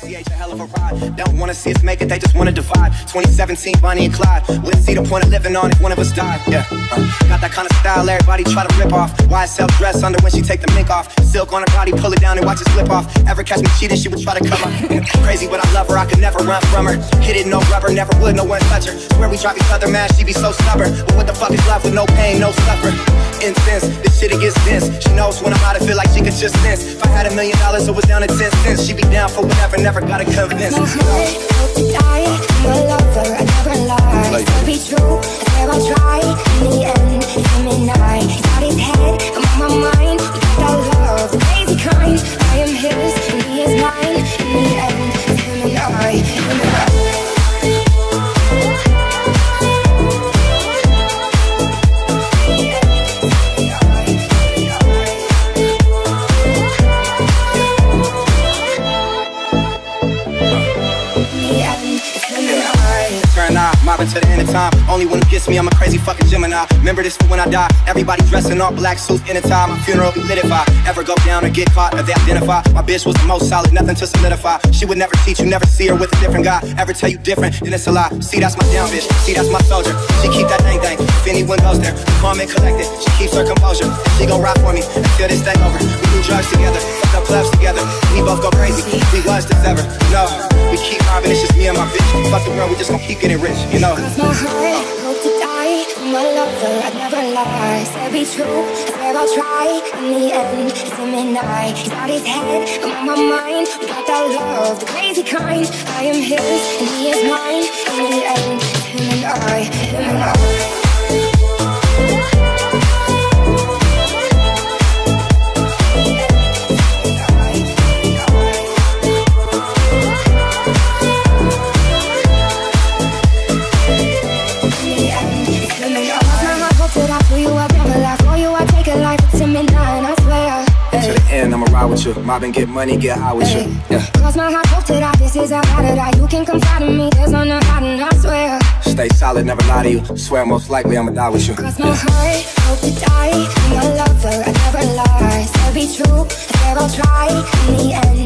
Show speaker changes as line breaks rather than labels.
CH, a hell of a ride. Don't wanna see us make it, they just wanna divide. 2017, Bonnie and Clyde. Let's see the point of living on if one of us died. Yeah, got that kind of style everybody try to rip off. YSL dress under when she take the mink off. Silk on her body, pull it down and watch it slip off. Ever catch me cheating, she would try to cover. Crazy, but I love her, I could never run from her. Hit it, no rubber, never would, no one touch her. Swear we drive each other mad, she be so stubborn. But what the fuck is love with no pain, no suffer? Intense, this shit it gets dense. She knows when I'm out, I feel like she could just sense. If I had $1 million, it was down to 10 cents. She be down for whatever, never gotta convince.
My heart hope to die, I'm a lover, I never lie. To be true, I swear I'll try. In the end, it's him and I. He's out his head, I'm on my mind. We got that love, the crazy kind. I am his, and he is mine. In the end, it's him and I, him and I.
Mobbing to the end of time. Only one who gets me, I'm a crazy fucking Gemini. Remember this for when I die. Everybody dressing all black suits in a tie. My funeral be lit if I ever go down or get caught or they identify. My bitch was the most solid, nothing to solidify. She would never cheat, you never see her with a different guy. Ever tell you different, then it's a lie. See, that's my down bitch, see, that's my soldier. She keep that thing. If anyone goes there, calm and collected. She keeps her composure, and she gon' ride for me until this thing over. We do drugs together, fuck up clubs together. We both go crazy, we was this ever. No, we keep mobbing, it's just me and my bitch. Fuck the world, we just gon' keep getting rich, you know.
Cross my heart, hope to die. I'm a lover, I'd never lie. Said be true, I swear I'll try. In the end, it's him and I. He's out his head, I'm on my mind. We got that love, the crazy kind. I am his, and he is mine. In the end, it's him and I, him and I.
I'ma ride with you, mob and get money, get high with you. Yeah.
Cross my heart, hope to die, this is a ride or die. You can confide in me, there's no hiding, I swear.
Stay solid, never lie to you. Swear most likely I'ma die with you.
Cross my heart, hope to die. I'm a lover, I never lie. Said be true, I swear I'll try. In the end,